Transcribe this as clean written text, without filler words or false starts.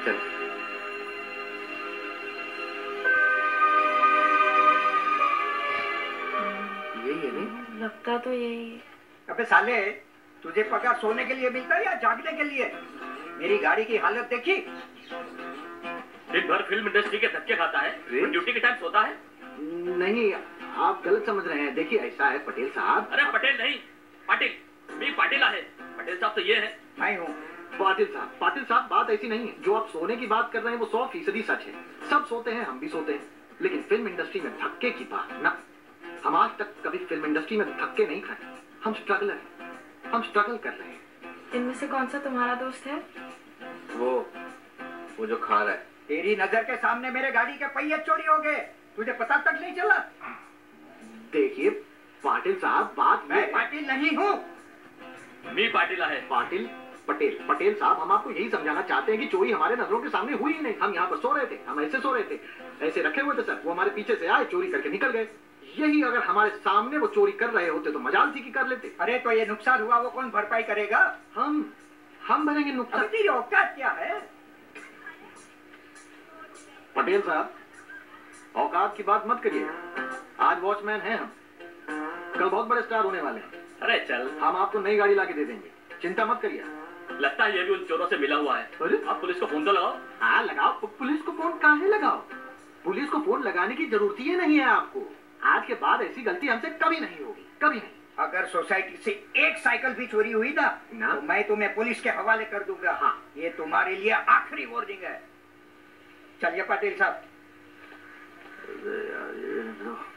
चल। यही है नहीं? लगता तो यही है। अबे साले, तुझे पगार सोने के लिए मिलता है या जागने के लिए? मेरी गाड़ी की हालत देखी? दिन भर फिल्म इंडस्ट्री के धक्के खाता है, ड्यूटी के टाइम सोता है। नहीं, आप गलत समझ रहे हैं। देखिए ऐसा है पटेल साहब। अरे पटेल नहीं, पाटिल। मी पाटिल है। पटेल साहब तो ये है। मैं हूँ पाटिल साहब बात ऐसी नहीं है। जो आप सोने की बात कर रहे हैं वो 100% सच है। सब सोते हैं, हम भी सोते हैं, लेकिन फिल्म इंडस्ट्री में धक्के की बात ना। हम आज तक कभी फिल्म इंडस्ट्री में धक्के नहीं खाए। हम स्ट्रगलर हैं, हम स्ट्रगल कर रहे हैं। इनमें से कौन सा तुम्हारा दोस्त है? वो जो खा रहा है। तेरी नजर के सामने मेरे गाड़ी के पहिए चोरी हो गए, तुझे पता तक नहीं चला? देखिए पाटिल साहब, बात मैं पाटिल नहीं हूँ। मी पाटिल है। पटेल साहब, हम आपको यही समझाना चाहते हैं कि चोरी हमारे नजरों के सामने हुई ही नहीं। हम यहाँ पर सो रहे थे, हम ऐसे सो रहे थे, ऐसे रखे हुए थे सर। वो हमारे पीछे से आए, चोरी करके निकल गए। यही अगर हमारे सामने वो चोरी कर रहे होते तो मजाल थी कि कर लेते। अरे तो ये नुकसान हुआ वो कौन भरपाई करेगा? हम भरेंगे नुकसान। तेरी औकात क्या है? पटेल साहब, औकात की बात मत करिए। आज वॉचमैन हैं हम, कल बहुत बड़े स्टार होने वाले हैं। अरे चल, हम आपको नई गाड़ी लाके दे देंगे, चिंता मत करिए। लगता है ये भी उन चोरों से मिला हुआ है। अरे आप पुलिस को फोन तो लगाओ। हाँ लगाओ। पुलिस को फोन काहे लगाओ? पुलिस को फोन लगाने की जरूरत ही नहीं है आपको। आज के बाद ऐसी गलती हमसे कभी नहीं होगी, कभी नहीं। अगर सोसाइटी से एक साइकिल भी चोरी हुई ना तो मैं तुम्हें पुलिस के हवाले कर दूंगा। हाँ, ये तुम्हारे लिए आखिरी वार्निंग है। चलिए पाटिल साहब।